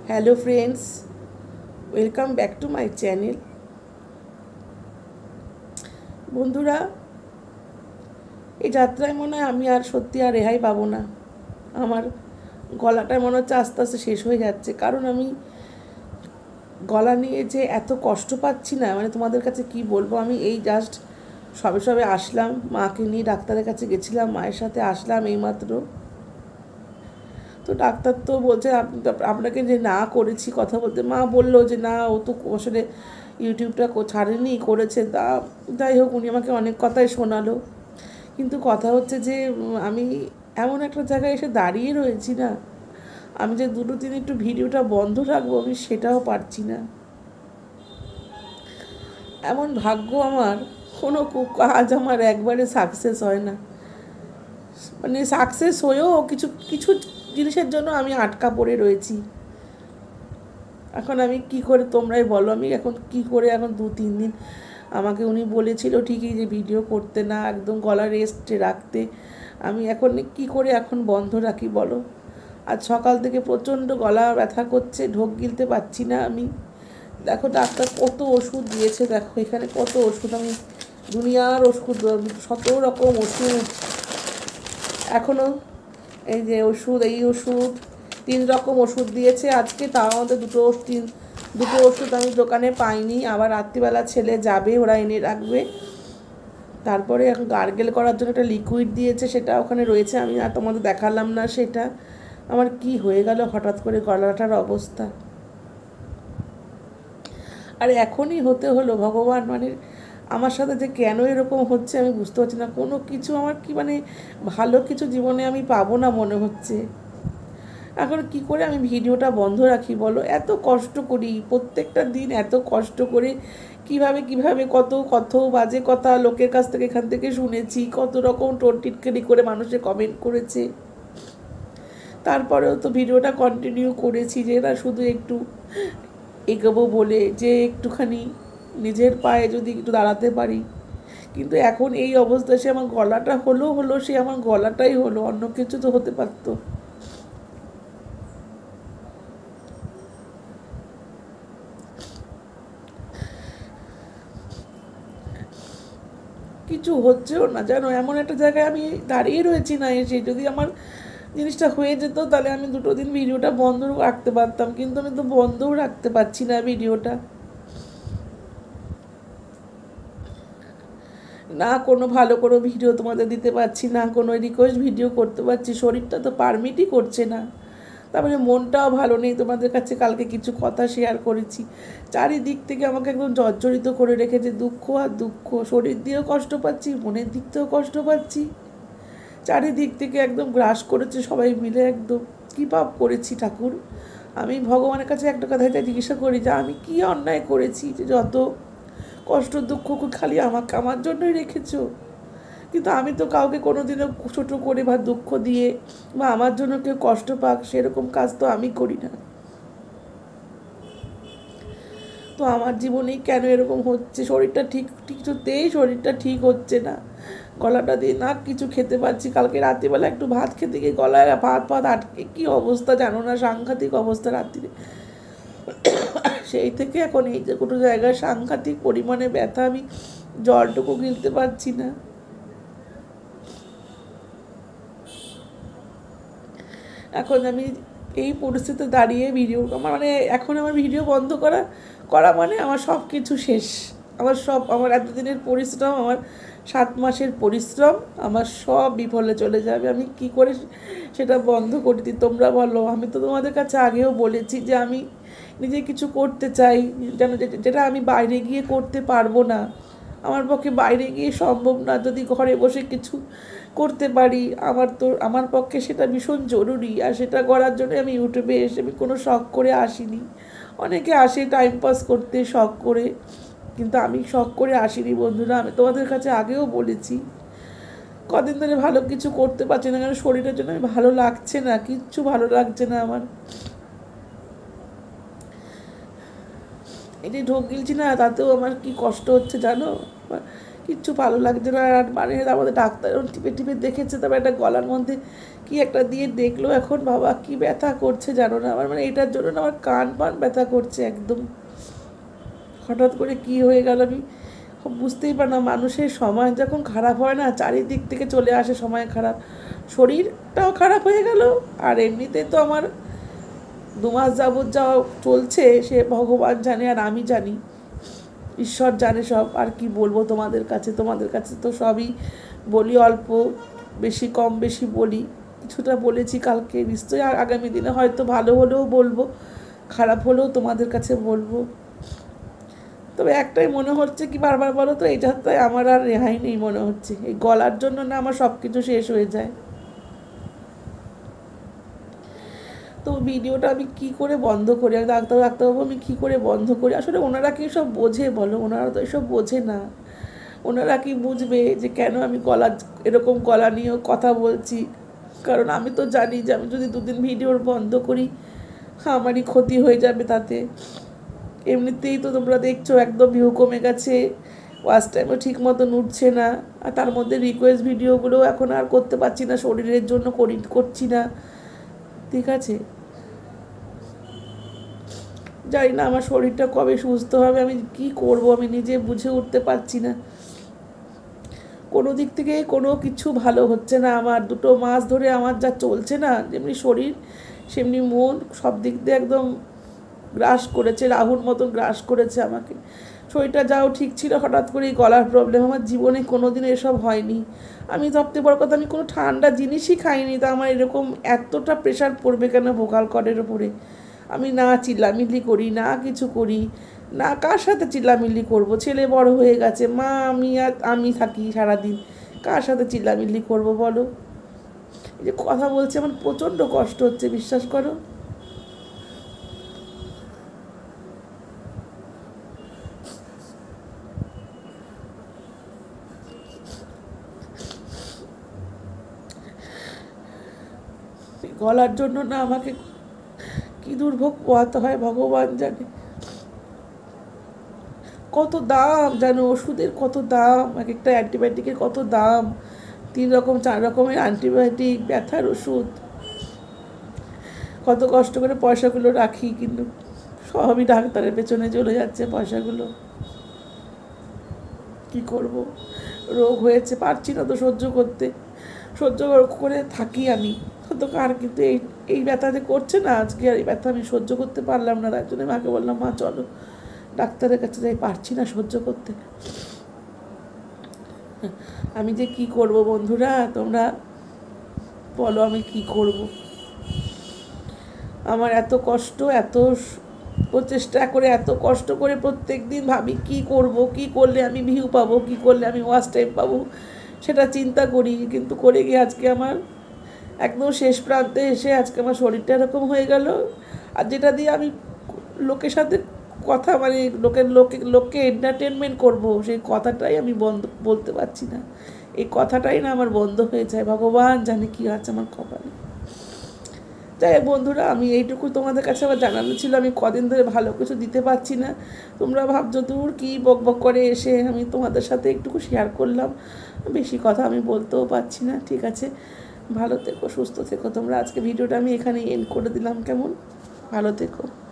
Hello friends, welcome back to my channel. বন্ধুরা, এই যাত্রায় মনে হয় আমি আর সত্যি আর রেহাই পাবো না। আমার গলাটা মনে হচ্ছে আস্তে আস্তে শেষ হয়ে যাচ্ছে, কারণ আমি গলা নিয়ে যে এত কষ্ট পাচ্ছি না, মানে তোমাদের কাছে কি বলবো। আমি এই জাস্ট সবে সবে আসলাম, মাকে নিয়ে ডাক্তারের কাছে গেছিলাম, মায়ের সাথে আসলাম এইমাত্র। তো ডাক্তার তো বলছে আপনাকে যে না করেছি কথা বলতে, মা বললো যে না, ও তো আসলে ইউটিউবটা ছাড়েনি, করেছে। তা যাই হোক, উনি আমাকে অনেক কথাই শোনালো। কিন্তু কথা হচ্ছে যে আমি এমন একটা জায়গায় এসে দাঁড়িয়ে রয়েছি না, আমি যে দুটো দিন একটু ভিডিওটা বন্ধ রাখবো, আমি সেটাও পারছি না। এমন ভাগ্য আমার, কোনো কাজ আমার একবারে সাকসেস হয় না। মানে সাকসেস হয়েও কিছু কিছু জিনিসের জন্য আমি আটকা পড়ে রয়েছি। এখন আমি কি করে, তোমরাই বলো, আমি এখন কি করে, এখন 2-3 দিন আমাকে উনি বলেছিল ঠিকই যে ভিডিও করতে না, একদম গলা রেস্টে রাখতে। আমি এখন কি করে এখন বন্ধ রাখি বলো। আজ সকাল থেকে প্রচণ্ড গলা ব্যথা করছে, ঢোক গিলতে পারছি না আমি। দেখো ডাক্তার কত ওষুধ দিয়েছে, দেখো এখানে কত ওষুধ, আমি দুনিয়ার ওষুধ, 17 রকম ওষুধ এখনও। এই যে ওষুধ, এই ওষুধ 3 রকম ওষুধ দিয়েছে আজকে, তার মধ্যে দুটো ওষুধ আমি দোকানে পাইনি। আবার রাত্রিবেলা ছেলে যাবে, ওরা এনে রাখবে। তারপরে এখন গার্গেল করার জন্য একটা লিকুইড দিয়েছে, সেটা ওখানে রয়েছে, আমি আর তোমাদের দেখালাম না সেটা। আমার কি হয়ে গেল হঠাৎ করে গলাটার অবস্থা, আর এখনই হতে হলো ভগবান। মানে আমার সাথে যে কেন এরকম হচ্ছে আমি বুঝতে পারছি না। কোনো কিছু আমার কি মানে ভালো কিছু জীবনে আমি পাবো না মনে হচ্ছে। এখন কি করে আমি ভিডিওটা বন্ধ রাখি বলো। এত কষ্ট করি প্রত্যেকটা দিন, এত কষ্ট করে কিভাবে কত কত বাজে কথা লোকের কাছ থেকে এখান থেকে শুনেছি, কত রকম টিটকারি করে মানুষে কমেন্ট করেছে। তারপরেও তো ভিডিওটা কন্টিনিউ করেছি, যে না শুধু একটু এগোবো বলে, যে একটুখানি নিজের পায়ে যদি একটু দাঁড়াতে পারি। কিন্তু এখন এই অবস্থা, সে আমার গলাটা হলো, সে আমার গলাটাই হলো, অন্য কিছু তো হতে পারতো। কিছু হচ্ছেও না জানো, এমন একটা জায়গায় আমি দাঁড়িয়ে রয়েছি না এসে। যদি আমার জিনিসটা হয়ে যেত তাহলে আমি 2 দিন ভিডিওটা বন্ধ রাখতে পারতাম, কিন্তু আমি তো বন্ধও রাখতে পারছি না ভিডিওটা। না কোনো ভালো কোনো ভিডিও তোমাদের দিতে পারছি, না কোনো রিকোয়েস্ট ভিডিও করতে পারছি, শরীরটা তো পারমিটই করছে না। তারপরে মনটাও ভালো নেই, তোমাদের কাছে কালকে কিছু কথা শেয়ার করেছি। চারিদিক থেকে আমাকে একদম জর্জরিত করে রেখেছে, দুঃখ আর দুঃখ। শরীর দিয়েও কষ্ট পাচ্ছি, মনের দিক থেকেও কষ্ট পাচ্ছি, চারিদিক থেকে একদম গ্রাস করেছে সবাই মিলে। একদম কী পাপ করেছি ঠাকুর। আমি ভগবানের কাছে একটা কথাই জিজ্ঞাসা করি, যে আমি কি অন্যায় করেছি যে যত কষ্ট দুঃখ খালি আমার জন্যই রেখেছো। কিন্তু আমি তো কাউকে কোনোদিনও ছোটো করে বা দুঃখ দিয়ে বা আমার জন্য কেউ কষ্ট পাক সেরকম কাজ তো আমি করি না। তো আমার জীবনেই কেন এরকম হচ্ছে, শরীরটা ঠিক কিছুতেই শরীরটা ঠিক হচ্ছে না। গলাটা দিয়ে না কিছু খেতে পারছি, কালকে রাত্রিবেলা একটু ভাত খেতে গিয়ে গলায় ভাত আটকে কী অবস্থা জানো না, সাংঘাতিক অবস্থা রাত্রিরে। সেই থেকে এখন এই যে কোনো জায়গায় সাংঘাতিক পরিমাণে ব্যথা, আমি জলটুকু গিলতে পারছি না। এখন আমি এই পরিস্থিতিতে দাঁড়িয়ে ভিডিও, আমার মানে এখন আমার ভিডিও বন্ধ করা করা মানে আমার সব কিছু শেষ। আমার এতদিনের পরিশ্রম, আমার 7 মাসের পরিশ্রম আমার সব বিফলে চলে যাবে। আমি কি করে সেটা বন্ধ করে দিই তোমরা বলো। আমি তো তোমাদের কাছে আগেও বলেছি যে আমি নিজে কিছু করতে চাই, যেন যেটা আমি বাইরে গিয়ে করতে পারবো না। আমার পক্ষে বাইরে গিয়ে সম্ভব না, যদি ঘরে বসে কিছু করতে পারি আমার পক্ষে সেটা ভীষণ জরুরি। আর সেটা করার জন্য আমি ইউটিউবে এসে, আমি কোনো শখ করে আসিনি। অনেকে আসে টাইম পাস করতে শখ করে, কিন্তু আমি শখ করে আসিনি বন্ধুরা। আমি তোমাদের কাছে আগেও বলেছি, কদিন ধরে ভালো কিছু করতে পারছি না, কারণ শরীরের জন্য ভালো লাগছে না, কিচ্ছু ভালো লাগছে না আমার। এই যে ঢোক গিলছি না, তাতেও আমার কি কষ্ট হচ্ছে জানো। কিচ্ছু ভালো লাগছে না। আর মানে আমাদের ডাক্তার টিপে টিপে দেখেছে, তারপর একটা গলার মধ্যে কি একটা দিয়ে দেখলো, এখন বাবা কি ব্যথা করছে জানো না আমার, মানে এটার জন্য না আমার কান পান ব্যথা করছে একদম। হঠাৎ করে কি হয়ে গেল আমি বুঝতেই পার না। মানুষের সময় যখন খারাপ হয় না, চারিদিক থেকে চলে আসে সময় খারাপ, শরীরটাও খারাপ হয়ে গেল। আর এমনিতে তো আমার 2 মাস যাবৎ যা চলছে সে ভগবান জানে আর আমি জানি, ঈশ্বর জানে সব। আর কি বলবো তোমাদের কাছে তো সবই বলি, অল্প বেশি কম বেশি বলি, কিছুটা বলেছি কালকে, নিশ্চয়ই আর আগামী দিনে হয়তো ভালো হলেও বলবো, খারাপ হলেও তোমাদের কাছে বলবো। তবে একটাই মনে হচ্ছে কি, বারবার বলো তো, এই যাত্রায় আমার আর রেহাই নেই মনে হচ্ছে। এই গলার জন্য না আমার সব কিছু শেষ হয়ে যায়। তো ভিডিওটা আমি কি করে বন্ধ করি, আর ডাক্তারবাবু আমি কী করে বন্ধ করি? আসলে ওনারা কি সব বোঝে বলো? ওনারা তো এসব বোঝে না। ওনারা কি বুঝবে যে কেন আমি এরকম গলা নিয়েও কথা বলছি? কারণ আমি তো জানি যে আমি যদি 2 দিন ভিডিওর বন্ধ করি আমারই ক্ষতি হয়ে যাবে তাতে। এমনিতেই তো তোমরা দেখছো একদম ভিউ কমে গেছে, ওয়াচ টাইমও ঠিক মতন উঠছে না। আর তার মধ্যে রিকোয়েস্ট ভিডিওগুলো এখন আর করতে পারছি না, শরীরের জন্য করছি না, ঠিক আছে? জানি না আমার শরীরটা কবে সুস্থ হবে, আমি কি করব আমি নিজে বুঝে উঠতে পারছি না। কোনো দিক থেকে কোনো কিছু ভালো হচ্ছে না আমার। 2 মাস ধরে আমার যা চলছে না, যেমনি শরীর সেমনি মন, সব দিক দিয়ে একদম গ্রাস করেছে, রাহুর মতন গ্রাস করেছে আমাকে। শরীরটা যাও ঠিক ছিল, হঠাৎ করে এই গলার প্রবলেম। আমার জীবনে কোনো দিন এসব হয়নি। আমি সবথেকে বড় কথা, আমি কোনো ঠান্ডা জিনিসই খাইনি, তা আমার এরকম এতটা প্রেশার পড়বে কেন ভোকাল কর্ডের ওপরে? আমি না চিল্লামিল্লি করি, না কিছু করি না, কার সাথে চিল্লামিল্লি করব? ছেলে বড় হয়ে গেছে, মা আমি থাকি সারাদিন, কার সাথে চিল্লামিল্লি করব বলো? এই যে কথা বলছি আমার প্রচণ্ড কষ্ট হচ্ছে, বিশ্বাস করো। গলার জন্য না আমাকে কি দুর্ভোগ পোহাতে হয় ভগবান জানে। কত দাম জানো ওষুধের, কত দাম, এক একটা অ্যান্টিবায়োটিকের কত দাম, 3 রকম 4 রকমের অ্যান্টিবায়োটিক, ব্যথার ওষুধ। কত কষ্ট করে পয়সাগুলো রাখি, কিন্তু সবই ডাক্তারের পেছনে চলে যাচ্ছে পয়সাগুলো। কি করব? রোগ হয়েছে, পারছি না তো সহ্য করতে, সহ্য করে থাকি আমি। তো কার কিন্তু এই এই ব্যথা যে করছে না আজকে, আর এই ব্যথা আমি সহ্য করতে পারলাম না, তাই জন্য মাকে বললাম, মা চলো ডাক্তারের কাছে যাই, পারছি না সহ্য করতে। আমি যে কি করব বন্ধুরা, তোমরা বলো আমি কি করব? আমার এত কষ্ট, এত প্রচেষ্টা করে, এত কষ্ট করে প্রত্যেক দিন ভাবি কি করব, কি করলে আমি ভিউ পাবো, কি করলে আমি ওয়াচ টাইম পাবো, সেটা চিন্তা করি। কিন্তু করে গিয়ে আজকে আমার একদম শেষ প্রান্তে এসে আজকে আমার শরীরটা এরকম হয়ে গেল। আর যেটা দিয়ে আমি লোকের সাথে কথা, মানে লোককে এন্টারটেনমেন্ট করবো, সেই কথাটাই আমি বলতে পারছি না। এই কথাটাই না আমার বন্ধ হয়ে যায়, ভগবান জানে কী আছে আমার কপালে। যাই হোক বন্ধুরা, আমি এইটুকু তোমাদের কাছে আমার জানানো ছিল। আমি কদিন ধরে ভালো কিছু দিতে পারছি না, তোমরা ভাবছো দূর কী বক বক করে এসে আমি তোমাদের সাথে একটুকু শেয়ার করলাম। বেশি কথা আমি বলতেও পারছি না, ঠিক আছে? ভালো থেকো, সুস্থ থেকো তোমরা। আজকে ভিডিওটা আমি এখানেই এন্ড করে দিলাম, কেমন? ভালো থেকো।